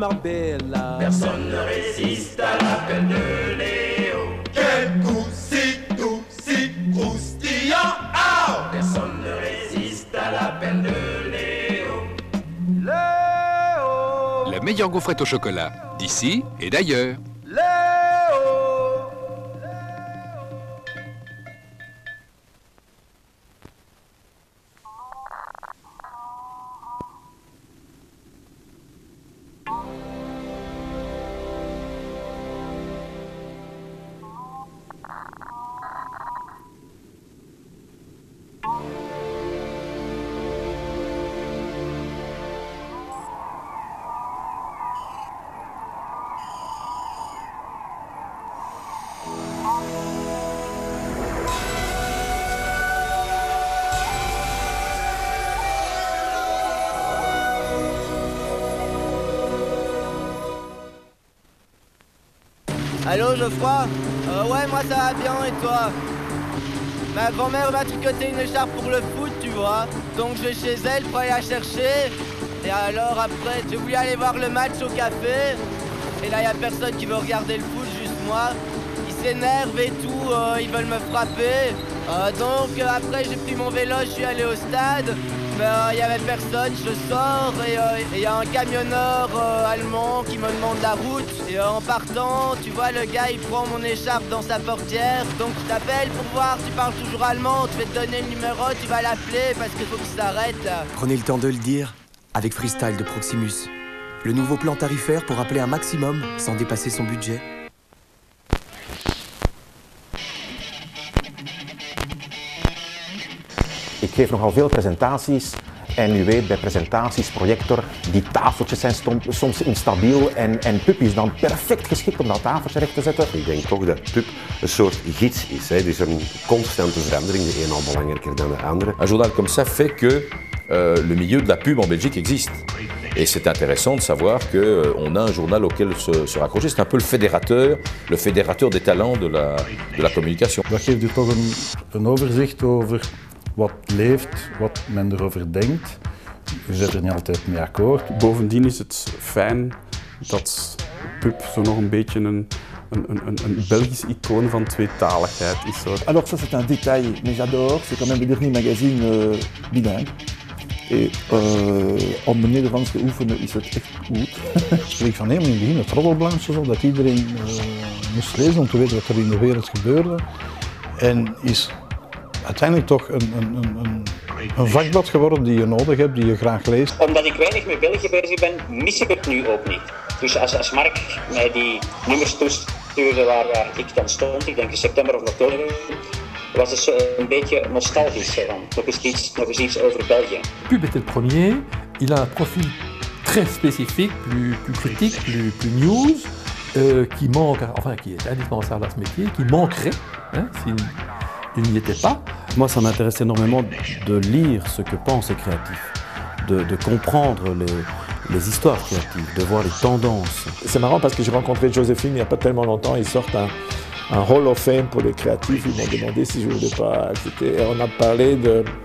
Marbella. Personne ne résiste à l'appel de Léo. Quel coup si doux, si croustillant. Ah! Personne ne résiste à l'appel de Léo. Léo. La meilleure gaufrette au chocolat, d'ici et d'ailleurs. Léo. Allô Geoffroy? Ouais, moi ça va bien, et toi? Ma grand-mère m'a tricoté une écharpe pour le foot, tu vois. Donc je vais chez elle pour aller la chercher. Et alors après, j'ai voulu aller voir le match au café. Et là, y a personne qui veut regarder le foot, juste moi. Ils s'énervent et tout, ils veulent me frapper. Donc après, j'ai pris mon vélo, je suis allé au stade. Mais il y avait personne, je sors et il y a un camionneur allemand qui me demande la route. Et en partant, tu vois, le gars il prend mon écharpe dans sa portière. Donc je t'appelle pour voir, tu parles toujours allemand, je vais te donner le numéro, tu vas l'appeler parce qu'il faut qu'il s'arrête là. Prenez le temps de le dire avec Freestyle de Proximus. Le nouveau plan tarifaire pour appeler un maximum sans dépasser son budget. Ik geef nogal veel presentaties en u weet bij presentaties, projector, die tafeltjes zijn soms instabiel en PUP is dan perfect geschikt om dat tafeltje recht te zetten. Ik denk toch dat PUP een soort gids is. Hè. Dus een constante verandering, de een al belangrijker dan de andere. Un journal comme ça fait que le milieu de la pub en Belgique existe. Et c'est intéressant de savoir qu'on a un journal auquel se raccrocher. C'est un peu le fédérateur des talents de la communication. Dat geeft u toch een overzicht over wat leeft, wat men erover denkt. Je zit er niet altijd mee akkoord. Bovendien is het fijn dat PUP zo nog een beetje een Belgisch icoon van tweetaligheid is. Hoor. Alors ça c'est un détail, mais j'adore, c'est quand même le dernier magazine bilingue. Et om mijn Nederlands te oefenen is het echt goed. Ik van helemaal in het begin het roddelblaadje zo, dat iedereen moest lezen om te weten wat er in de wereld gebeurde. En is uiteindelijk toch een vakblad geworden die je nodig hebt, die je graag leest. Omdat ik weinig met België bezig ben, mis ik het nu ook niet. Dus als Mark mij die nummers toestuurde waar ik dan stond, ik denk in september of oktober, was het een beetje nostalgisch. Nog eens iets over België. Pub était le premier, il a un profil très spécifique, plus critique, plus news, qui manque, enfin qui est indispensable à ce métier, qui manquerait hein, s'il n'y était pas. Moi, ça m'intéresse énormément de lire ce que pensent les créatifs, de comprendre les histoires créatives, de voir les tendances. C'est marrant parce que j'ai rencontré Joséphine il n'y a pas tellement longtemps, ils sortent un Hall of Fame pour les créatifs, ils m'ont demandé si je ne voulais pas accepter. Et on a parlé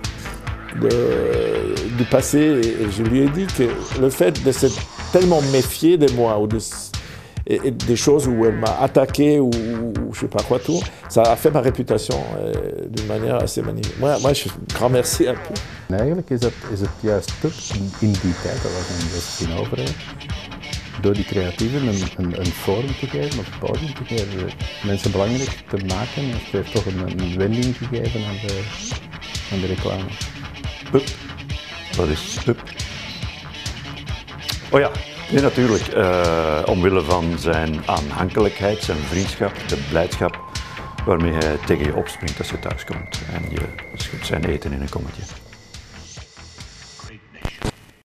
du passé et je lui ai dit que le fait de s'être tellement méfié de moi ou et des choses où elle m'a attaqué ou je sais pas quoi tout, ça a fait ma réputation d'une manière assez magnifique. Moi je grand merci à PUP. Eigenlijk is het juist PUP in die tijd, dat was een Josephine Overheid, door die creatieven een forum te geven, een podium te geven, mensen belangrijk te maken. Het heeft toch een wending gegeven aan de reclame. PUP, wat is PUP? Oh ja. Nee, natuurlijk. Omwille van zijn aanhankelijkheid, zijn vriendschap, de blijdschap waarmee hij tegen je opspringt als je thuis komt en je schudt zijn eten in een kommetje.